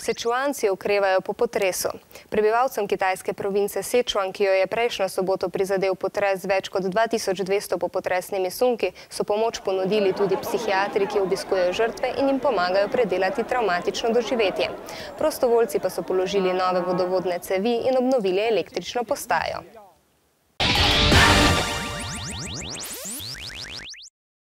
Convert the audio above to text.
Sičuanci okrevajo po potresu. Prebivalcem kitajske province Sičuan, ki jo je prejšnjo soboto prizadel potres z več kot 2200 popotresnimi sunki, so pomoč ponudili tudi psihiatri, ki obiskujejo žrtve in jim pomagajo predelati travmatično doživetje. Prostovoljci pa so položili nove vodovodne cevi in obnovili električno postajo.